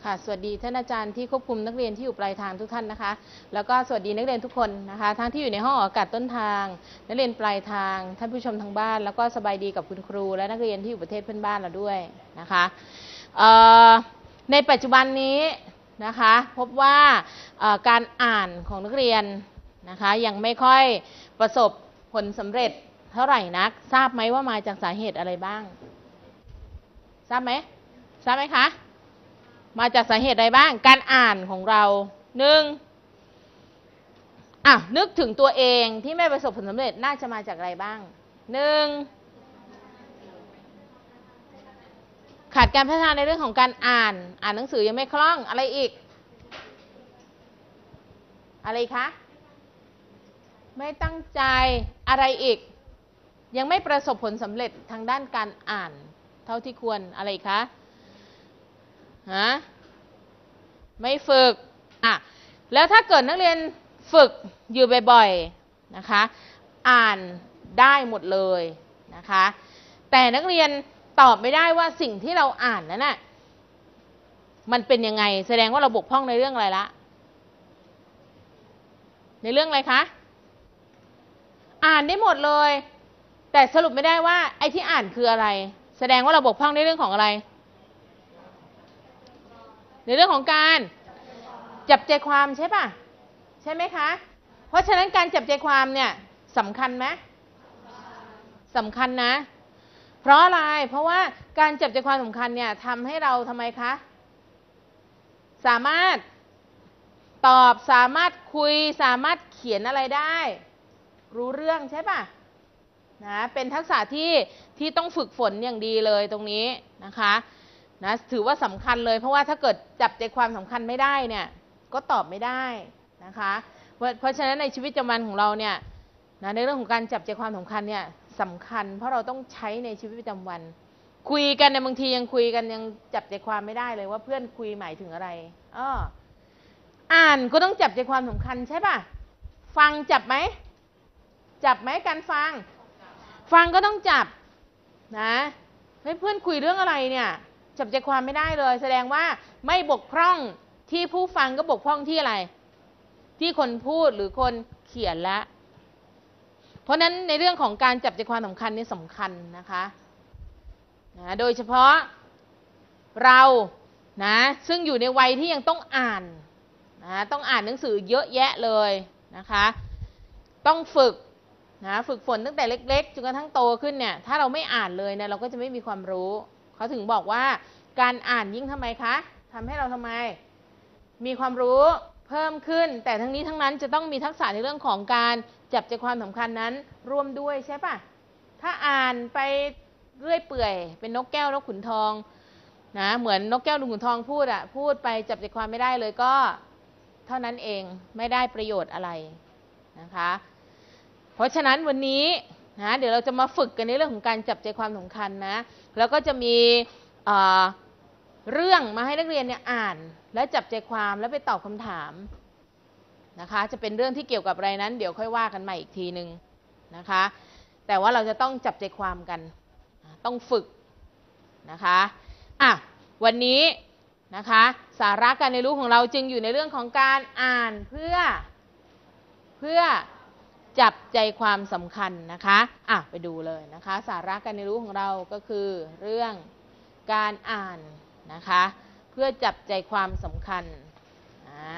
ค่ะสวัสดีท่านอาจารย์ที่ควบคุมนักเรียนที่อยู่ปลายทางทุกท่านนะคะแล้วก็สวัสดีนักเรียนทุกคนนะคะทั้งที่อยู่ในห้องอากาศต้นทางนักเรียนปลายทางท่านผู้ชมทางบ้านแล้วก็สบายดีกับคุณครูและนักเรียนที่อยู่ประเทศเพื่อนบ้านเราด้วยนะคะในปัจจุบันนี้นะคะพบว่าการอ่านของนักเรียนนะคะยังไม่ค่อยประสบผลสำเร็จเท่าไหร่นักทราบไหมว่ามาจากสาเหตุอะไรบ้างทราบไหมคะมาจากสาเหตุใดบ้างการอ่านของเราหนึ่งนึกถึงตัวเองที่ไม่ประสบผลสำเร็จน่าจะมาจากอะไรบ้างหนึ่งขาดการพัฒนาในเรื่องของการอ่านหนังสือยังไม่คล่องอะไรอีกอะไรคะไม่ตั้งใจอะไรอีกยังไม่ประสบผลสำเร็จทางด้านการอ่านเท่าที่ควรอะไรคะไม่ฝึกแล้วถ้าเกิดนักเรียนฝึกอยู่บ่อยๆนะคะอ่านได้หมดเลยนะคะแต่นักเรียนตอบไม่ได้ว่าสิ่งที่เราอ่านนั้นน่ะมันเป็นยังไงแสดงว่าเราบกพร่องในเรื่องอะไรละในเรื่องอะไรคะอ่านได้หมดเลยแต่สรุปไม่ได้ว่าไอ้ที่อ่านคืออะไรแสดงว่าเราบกพร่องในเรื่องของอะไรในเรื่องของการจับใจความใช่ป่ะใช่ไหมคะเพราะฉะนั้นการจับใจความเนี่ยสำคัญไหมสำคัญนะเพราะอะไรเพราะว่าการจับใจความสำคัญเนี่ยทำให้เราทำไมคะสามารถตอบสามารถคุยสามารถเขียนอะไรได้รู้เรื่องใช่ป่ะนะเป็นทักษะที่ต้องฝึกฝนอย่างดีเลยตรงนี้นะคะนะถือว่าสำคัญเลยเพราะว่าถ้าเกิดจับใจความสำคัญไม่ได้เนี่ยก็ตอบไม่ได้นะคะเพราะฉะนั้นในชีวิตประจำวันของเราเนี่ยนะในเรื่องของการจับใจความสำคัญเนี่ยสำคัญเพราะเราต้องใช้ในชีวิตประจำวันคุยกันในบางทียังคุยกันยังจับใจความไม่ได้เลยว่าเพื่อนคุยหมายถึงอะไรอ่านก็ต้องจับใจความสำคัญใช่ป่ะฟังจับไหมการฟังก็ต้องจับนะเพื่อนคุยเรื่องอะไรเนี่ยจับใจความไม่ได้เลยแสดงว่าไม่บกพร่องที่ผู้ฟังก็บกพร่องที่อะไรที่คนพูดหรือคนเขียนละเพราะนั้นในเรื่องของการจับใจความสำคัญนี่สำคัญนะคะโดยเฉพาะเรานะซึ่งอยู่ในวัยที่ยังต้องอ่านต้องอ่านหนังสือเยอะแยะเลยนะคะต้องฝึกฝึกฝนตั้งแต่เล็กๆจนกระทั่งโตขึ้นเนี่ยถ้าเราไม่อ่านเลยเนี่ยเราก็จะไม่มีความรู้เขาถึงบอกว่าการอ่านยิ่งทำไมคะทำให้เราทำไมมีความรู้เพิ่มขึ้นแต่ทั้งนี้ทั้งนั้นจะต้องมีทักษะในเรื่องของการจับใจความสำคัญนั้นร่วมด้วยใช่ปะถ้าอ่านไปเรื่อยเปื่อยเป็นนกแก้วนกขุนทองนะเหมือนนกแก้วนกขุนทองพูดไปจับใจความไม่ได้เลยก็เท่านั้นเองไม่ได้ประโยชน์อะไรนะคะเพราะฉะนั้นวันนี้นะเดี๋ยวเราจะมาฝึกกันในเรื่องของการจับใจความสำคัญนะแล้วก็จะมีเรื่องมาให้นักเรียนเนี่ยอ่านแล้วจับใจความแล้วไปตอบคำถามนะคะจะเป็นเรื่องที่เกี่ยวกับอะไรนั้นเดี๋ยวค่อยว่ากันใหม่อีกทีนึงนะคะแต่ว่าเราจะต้องจับใจความกันต้องฝึกนะคะวันนี้นะคะสาระการเรียนรู้ของเราจึงอยู่ในเรื่องของการอ่านเพื่อจับใจความสำคัญนะคะไปดูเลยนะคะสาระการเรียนรู้ของเราก็คือเรื่องการอ่านนะคะเพื่อจับใจความสำคัญนะ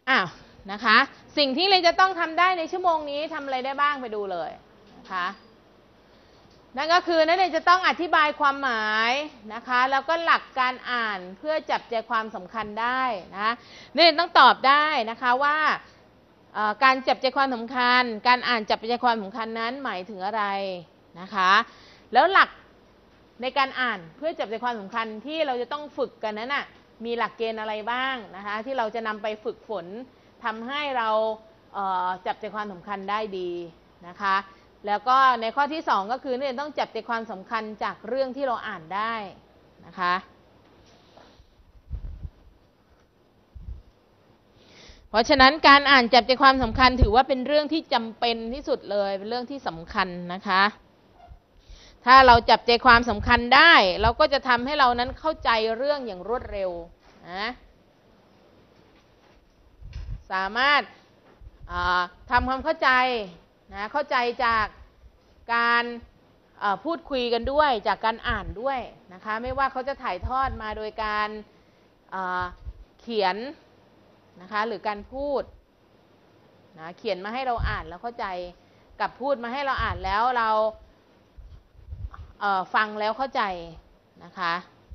อ้าวนะคะสิ่งที่เราจะต้องทำได้ในชั่วโมงนี้ทำอะไรได้บ้างไปดูเลยนะคะนั่นก็คือนักเรียนจะต้องอธิบายความหมายนะคะแล้วก็หลักการอ่านเพื่อจับใจความสำคัญได้นะนักเรียนต้องตอบได้นะคะว่าการจับใจความสำคัญการอ่านจับใจความสำคัญนั้นหมายถึงอะไรนะคะแล้วหลักในการอ่านเพื่อจับใจความสำคัญที่เราจะต้องฝึกกันนั้นน่ะมีหลักเกณฑ์อะไรบ้างนะคะที่เราจะนำไปฝึกฝนทำให้เราจับใจความสำคัญได้ดีนะคะแล้วก็ในข้อที่2ก็คือนักเรียนต้องจับใจความสำคัญจากเรื่องที่เราอ่านได้นะคะเพราะฉะนั้นการอ่านจับใจความสำคัญถือว่าเป็นเรื่องที่จำเป็นที่สุดเลยเป็นเรื่องที่สำคัญนะคะถ้าเราจับใจความสำคัญได้เราก็จะทำให้เรานั้นเข้าใจเรื่องอย่างรวดเร็วนะสามารถทำความเข้าใจนะเข้าใจจากการพูดคุยกันด้วยจากการอ่านด้วยนะคะไม่ว่าเขาจะถ่ายทอดมาโดยการเขียนนะคะหรือการพูดนะเขียนมาให้เราอ่านแล้วเข้าใจกับพูดมาให้เราอ่านแล้วเราฟังแล้วเข้าใจนะคะ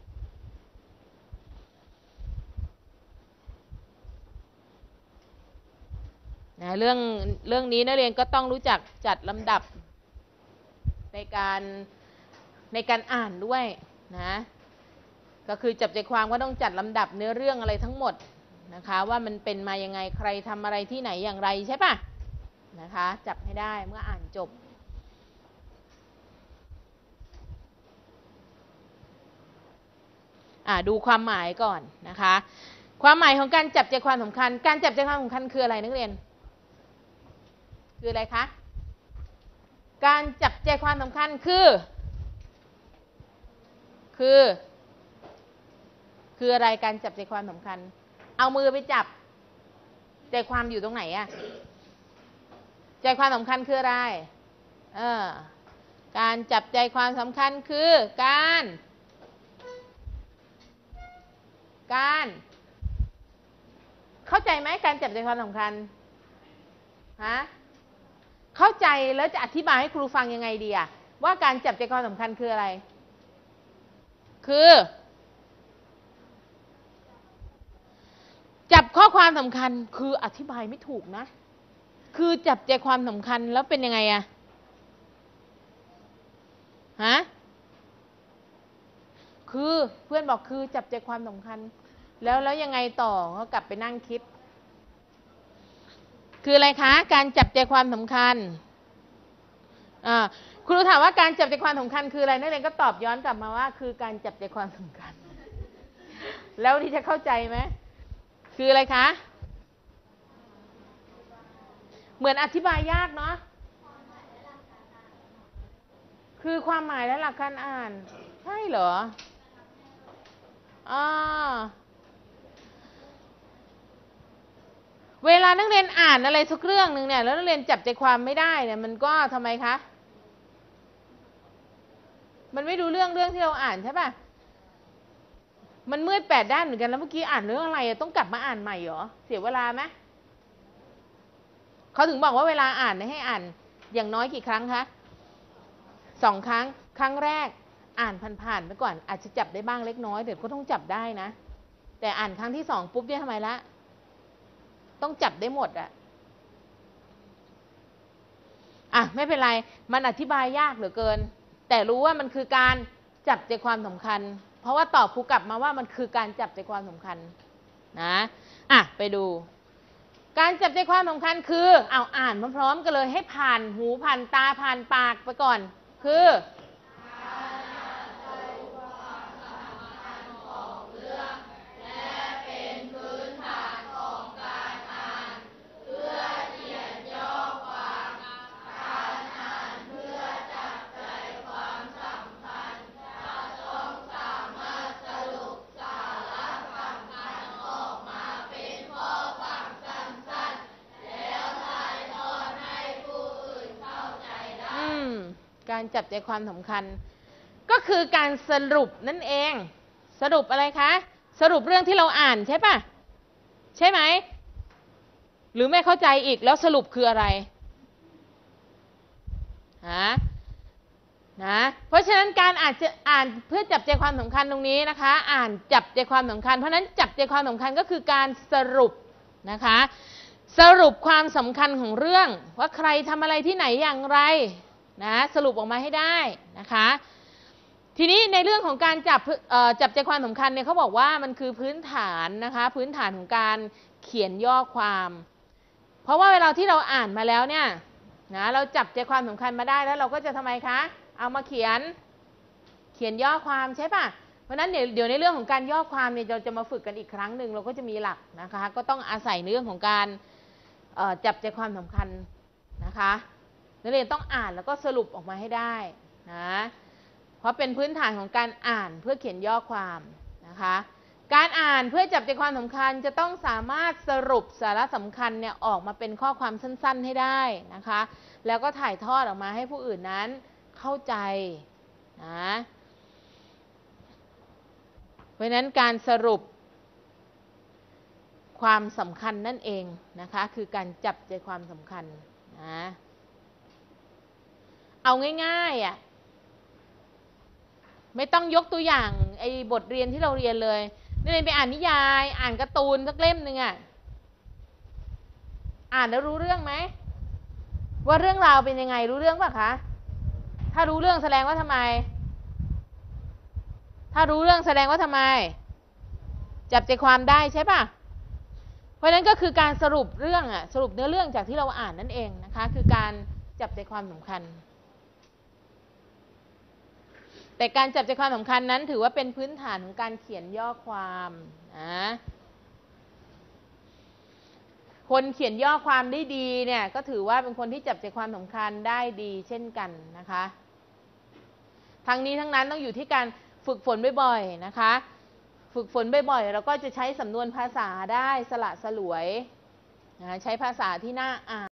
นะเรื่องนี้นักเรียนก็ต้องรู้จักจัดลำดับในการอ่านด้วยนะก็คือจับใจความก็ต้องจัดลำดับเนื้อเรื่องอะไรทั้งหมดนะคะว่ามันเป็นมายังไงใครทำอะไรที่ไหนอย่างไรใช่ปะนะคะจับให้ได้เมื่ออ่านจบดูความหมายก่อนนะคะความหมายของการจับใจความสำคัญการจับใจความสำคัญคืออะไรนักเรียนคืออะไรคะการจับใจความสำคัญคืออะไรการจับใจความสำคัญเอามือไปจับใจความอยู่ตรงไหนอะใจความสำคัญคืออะไรการจับใจความสำคัญคือการเข้าใจไหมการจับใจความสำคัญฮะเข้าใจแล้วจะอธิบายให้ครูฟังยังไงดีอะว่าการจับใจความสำคัญคืออะไรคือจับข้อความสำคัญคืออธิบายไม่ถูกนะคือจับใจความสำคัญแล้วเป็นยังไงอะฮะคือเพื่อนบอกคือจับใจความสำคัญแล้วยังไงต่อก็กลับไปนั่งคิดคืออะไรคะการจับใจความสำคัญครูถามว่าการจับใจความสำคัญคืออะไรนักเรียนก็ตอบย้อนกลับมาว่าคือการจับใจความสำคัญแล้วที่จะเข้าใจไหมคืออะไรคะเหมือนอธิบายยากเนาะคือความหมายและหลักการอ่านใช่เหรอเวลานักเรียนอ่านอะไรสักเรื่องหนึ่งเนี่ยแล้วนักเรียนจับใจความไม่ได้เนี่ยมันก็ทำไมคะมันไม่รู้เรื่องที่เราอ่านใช่ป่ะมันมืด8 ด้านเหมือนกันแล้วเมื่อกี้อ่านเรื่องอะไรต้องกลับมาอ่านใหม่เหรอเสียเวลาไหมเขาถึงบอกว่าเวลาอ่านให้อ่านอย่างน้อยกี่ครั้งคะ2 ครั้งครั้งแรกอ่านผ่านๆไปก่อนอาจจะจับได้บ้างเล็กน้อยเดี๋ยวก็ต้องจับได้นะแต่อ่านครั้งที่2ปุ๊บเนี่ยทำไมละต้องจับได้หมดไม่เป็นไรมันอธิบายยากเหลือเกินแต่รู้ว่ามันคือการจับใจความสำคัญเพราะว่าตอบครูกลับมาว่ามันคือการจับใจความสำคัญนะไปดูการจับใจความสำคัญคืออ่านพร้อมๆกันเลยให้ผ่านหูผ่านตาผ่านปากไปก่อนคือการจับใจความสำคัญก็คือการสรุปนั่นเองสรุปอะไรคะสรุปเรื่องที่เราอ่านใช่ปะใช่ไหมหรือไม่เข้าใจอีกแล้วสรุปคืออะไรนะเพราะฉะนั้นการอ่านเพื่อจับใจความสำคัญตรงนี้นะคะอ่านจับใจความสำคัญเพราะฉะนั้นจับใจความสำคัญก็คือการสรุปนะคะสรุปความสำคัญของเรื่องว่าใครทำอะไรที่ไหนอย่างไรนะสรุปออกมาให้ได้นะคะทีนี้ในเรื่องของการจับใจความสำคัญเนี่ยเขาบอกว่ามันคือพื้นฐานนะคะพื้นฐานของการเขียนย่อความเพราะว่าเวลาที่เราอ่านมาแล้วเนี่ยนะเราจับใจความสำคัญมาได้แล้วเราก็จะทำไมคะเอามาเขียนย่อความใช่ป่ะเพราะนั้นเดี๋ยวในเรื่องของการย่อความเนี่ยเราจะมาฝึกกันอีกครั้งหนึ่งเราก็จะมีหลักนะคะก็ต้องอาศัยเรื่องของการจับใจความสำคัญนะคะนักเรียนต้องอ่านแล้วก็สรุปออกมาให้ได้นะเพราะเป็นพื้นฐานของการอ่านเพื่อเขียนย่อความนะคะการอ่านเพื่อจับใจความสำคัญจะต้องสามารถสรุปสาระสำคัญเนี่ยออกมาเป็นข้อความสั้นๆให้ได้นะคะแล้วก็ถ่ายทอดออกมาให้ผู้อื่นนั้นเข้าใจนะเพราะนั้นการสรุปความสำคัญนั่นเองนะคะคือการจับใจความสำคัญนะเอาง่ายๆไม่ต้องยกตัวอย่างไอ้บทเรียนที่เราเรียนเลยนี่เลยไปอ่านนิยายอ่านการ์ตูนสักเล่มหนึ่งอ่านแล้วรู้เรื่องไหมว่าเรื่องราวเป็นยังไงรู้เรื่องป่ะคะถ้ารู้เรื่องแสดงว่าทำไมจับใจความได้ใช่ป่ะเพราะนั้นก็คือการสรุปเรื่องสรุปเนื้อเรื่องจากที่เราอ่านนั่นเองนะคะคือการจับใจความสำคัญแต่การจับใจความสำคัญนั้นถือว่าเป็นพื้นฐานของการเขียนย่อความนะคนเขียนย่อความได้ดีเนี่ยก็ถือว่าเป็นคนที่จับใจความสำคัญได้ดีเช่นกันนะคะทั้งนี้ทั้งนั้นต้องอยู่ที่การฝึกฝนบ่อยๆนะคะฝึกฝนบ่อยๆเราก็จะใช้สำนวนภาษาได้สละสลวยใช้ภาษาที่น่าอ่าน